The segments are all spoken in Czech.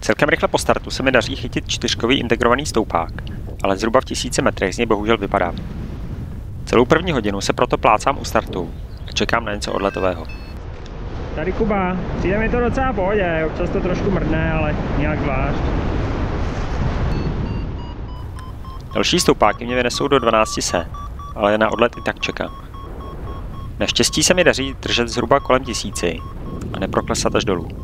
Celkem rychle po startu se mi daří chytit čtyřkový integrovaný stoupák, ale zhruba v 1000 metrech z něj bohužel vypadám. Celou první hodinu se proto plácám u startu a čekám na něco odletového. Tady Kuba, přijde mi to docela v pohodě, občas to trošku mrdne, ale nějak zvlášť. Další stoupáky mě vynesou do 1200, ale na odlet i tak čekám. Naštěstí se mi daří držet zhruba kolem 1000 a neproklesat až dolů.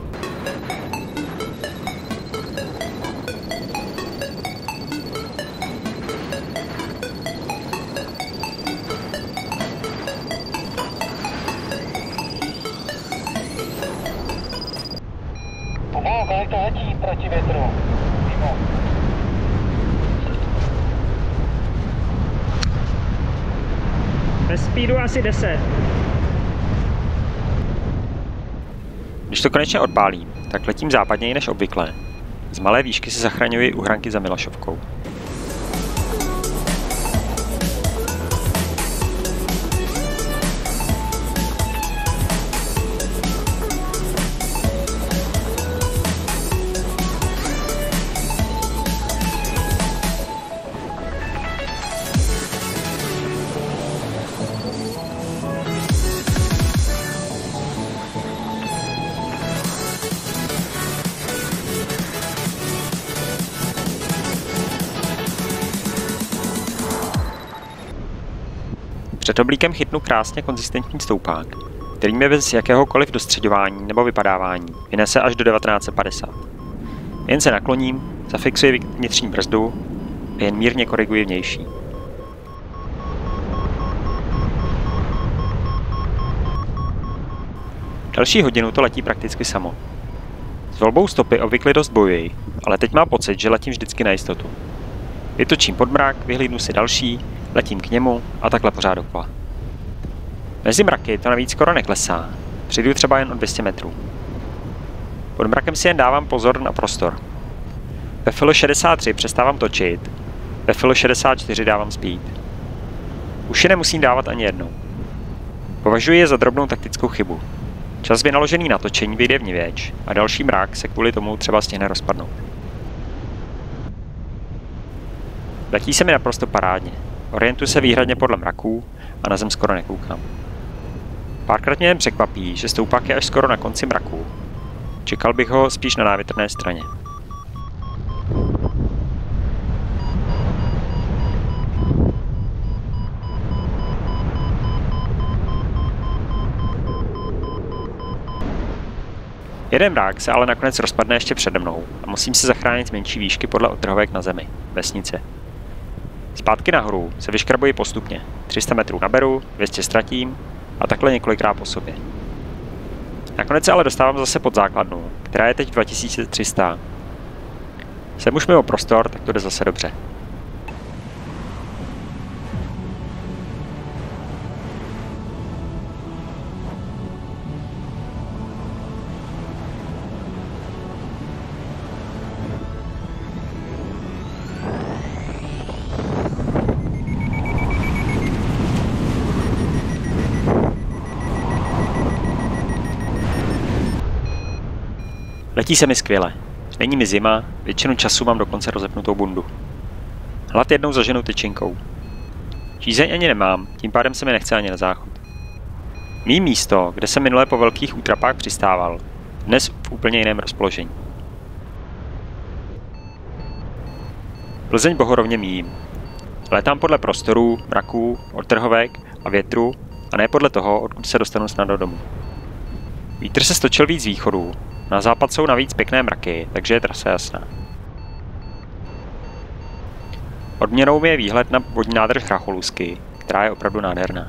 Kubo, kolik to letí proti větru? Mimo. Ve speedu asi 10. Když to konečně odpálím, tak letím západněji než obvykle. Z malé výšky se zachraňuji u hranky za Milošovkou. Před oblíkem chytnu krásně konzistentní stoupák, který mě bez jakéhokoliv dostřeďování nebo vypadávání vynese až do 1950. Jen se nakloním, zafixuji vnitřní brzdu a jen mírně koriguji vnější. Další hodinu to letí prakticky samo. S volbou stopy obvykle dost bojuji, ale teď mám pocit, že letím vždycky na jistotu. Vytočím pod mrak, vyhlídnu si další, letím k němu a takhle pořád dokola. Mezi mraky to navíc skoro neklesá, přijdu třeba jen o 200 metrů. Pod mrakem si jen dávám pozor na prostor. Ve FL 63 přestávám točit, ve FL 64 dávám speed. Uši nemusím dávat ani jednou. Považuji je za drobnou taktickou chybu. Čas vynaložený na točení vyjde vnivěč a další mrak se kvůli tomu třeba stihne rozpadnout. Letí se mi naprosto parádně. Orientuji se výhradně podle mraků a na zem skoro nekoukám. Párkrát mě jen překvapí, že stoupák je až skoro na konci mraků. Čekal bych ho spíš na návětrné straně. Jeden mrak se ale nakonec rozpadne ještě přede mnou a musím se zachránit z menší výšky podle odtrhovek na zemi, vesnice. Zpátky nahoru se vyškrabuji postupně. 300 metrů naberu, 200 ztratím a takhle několikrát po sobě. Nakonec se ale dostávám zase pod základnu, která je teď 2300. Jsem už mimo prostor, tak to jde zase dobře. Letí se mi skvěle. Není mi zima, většinu času mám dokonce rozepnutou bundu. Hlad jednou zaženu tyčinkou. Žízeň ani nemám, tím pádem se mi nechce ani na záchod. Mí místo, kde jsem minule po velkých útrapách přistával, dnes v úplně jiném rozpoložení. Plzeň bohorovně míjím. Létám podle prostorů, mraků, odtrhovek a větru a ne podle toho, odkud se dostanu snadno domů. Vítr se stočil víc z východu, na západ jsou navíc pěkné mraky, takže je trasa jasná. Odměnou mi je výhled na vodní nádrž Hracholusky, která je opravdu nádherná.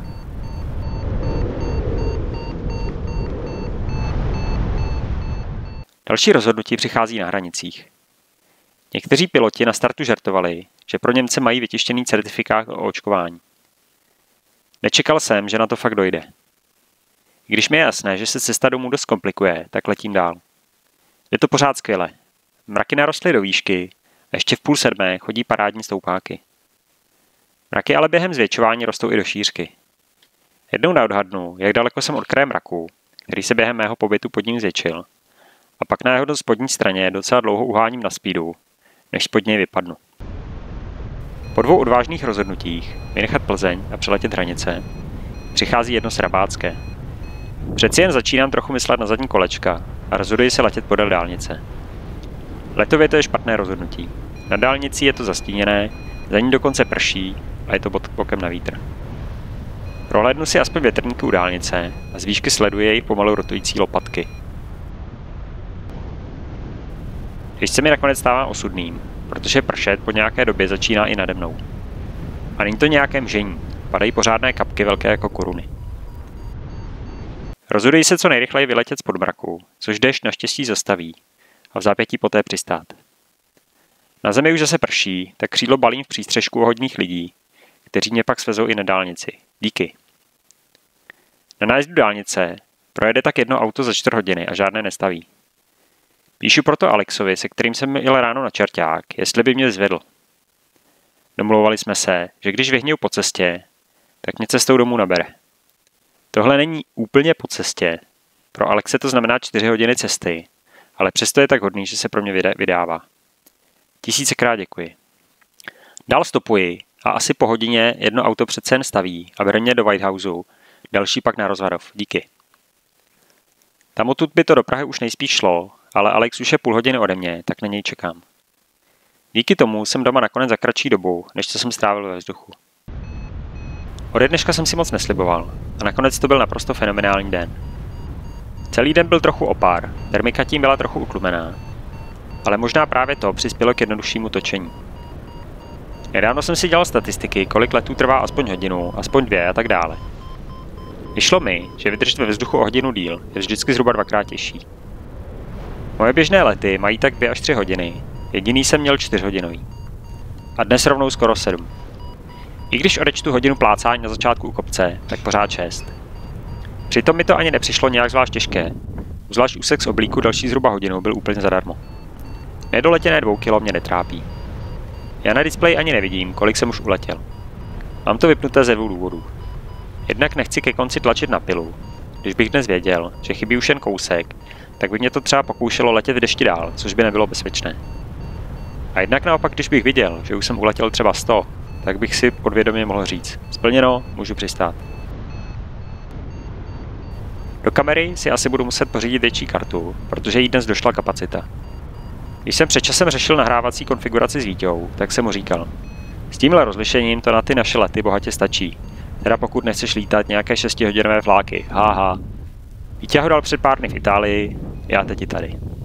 Další rozhodnutí přichází na hranicích. Někteří piloti na startu žertovali, že pro Němce mají vytištěný certifikát o očkování. Nečekal jsem, že na to fakt dojde. Když mi je jasné, že se cesta domů dost komplikuje, tak letím dál. Je to pořád skvěle. Mraky narostly do výšky a ještě v 6:30 chodí parádní stoupáky. Mraky ale během zvětšování rostou i do šířky. Jednou neodhadnu, jak daleko jsem od kraje mraku, který se během mého pobytu pod ním zvětšil, A pak na jeho spodní straně docela dlouho uháním na speedu, než spod něj vypadnu. Po 2 odvážných rozhodnutích vynechat Plzeň a přeletět hranice přichází jedno srabácké. Přeci jen začínám trochu myslet na zadní kolečka a rozhoduji se letět podél dálnice. Letově to je špatné rozhodnutí. Na dálnici je to zastíněné, za ní dokonce prší a je to bokem na vítr. Prohlédnu si aspoň větrníky u dálnice a z výšky sleduji jejich pomalu rotující lopatky. Když se mi nakonec stává osudným, protože pršet po nějaké době začíná i nade mnou. A není to nějaké mžení, padají pořádné kapky velké jako koruny. Rozhoduji se co nejrychleji vyletět z podmraku, což déšť naštěstí zastaví a v zápětí poté přistát. Na zemi už zase prší, tak křídlo balím v přístřežku hodných lidí, kteří mě pak svezou i na dálnici. Díky. Na nájezdu dálnice projede tak jedno auto za 4 hodiny a žádné nestaví. Píšu proto Alexovi, se kterým jsem jel ráno na čerťák, jestli by mě zvedl. Domlouvali jsme se, že když vyhniju po cestě, tak mě cestou domů nabere. Tohle není úplně po cestě. Pro Alexe to znamená 4 hodiny cesty, ale přesto je tak hodný, že se pro mě vydává. 1000krát děkuji. Dál stopuji a asi po hodině jedno auto přece jen staví a bere mě do Whitehouseu, další pak na Rozvadov. Díky. Tam odtud by to do Prahy už nejspíš šlo, ale Alex už je půl hodiny ode mě, tak na něj čekám. Díky tomu jsem doma nakonec za kratší dobu, než co jsem strávil ve vzduchu. Ode dneška jsem si moc nesliboval a nakonec to byl naprosto fenomenální den. Celý den byl trochu opár, termika tím byla trochu utlumená, ale možná právě to přispělo k jednoduššímu točení. Nedávno jsem si dělal statistiky, kolik letů trvá aspoň hodinu, aspoň 2 a tak dále. Vyšlo mi, že vydržet ve vzduchu o hodinu díl je vždycky zhruba 2krát těžší. Moje běžné lety mají tak 2 až 3 hodiny, jediný jsem měl 4hodinový. A dnes rovnou skoro 7. I když odečtu hodinu plácání na začátku u kopce, tak pořád 6. Přitom mi to ani nepřišlo nějak zvlášť těžké, zvlášť úsek z oblíku další zhruba hodinu byl úplně zadarmo. Nedoletěné 2 kilo mě netrápí. Já na displeji ani nevidím, kolik jsem už uletěl. Mám to vypnuté ze 2 důvodů. Jednak nechci ke konci tlačit na pilu. Když bych dnes věděl, že chybí už jen kousek, tak by mě to třeba pokoušelo letět v dešti dál, což by nebylo bezpečné. A jednak naopak, když bych viděl, že už jsem uletěl třeba 100, tak bych si podvědomě mohl říct: splněno, můžu přistát. Do kamery si asi budu muset pořídit větší kartu, protože jí dnes došla kapacita. Když jsem před časem řešil nahrávací konfiguraci s Víťou, tak jsem mu říkal: s tímhle rozlišením to na ty naše lety bohatě stačí. Teda pokud nechceš lítat nějaké 6hodinové vláky, haha. Víťa ho dal před pár dny v Itálii, já teď i tady.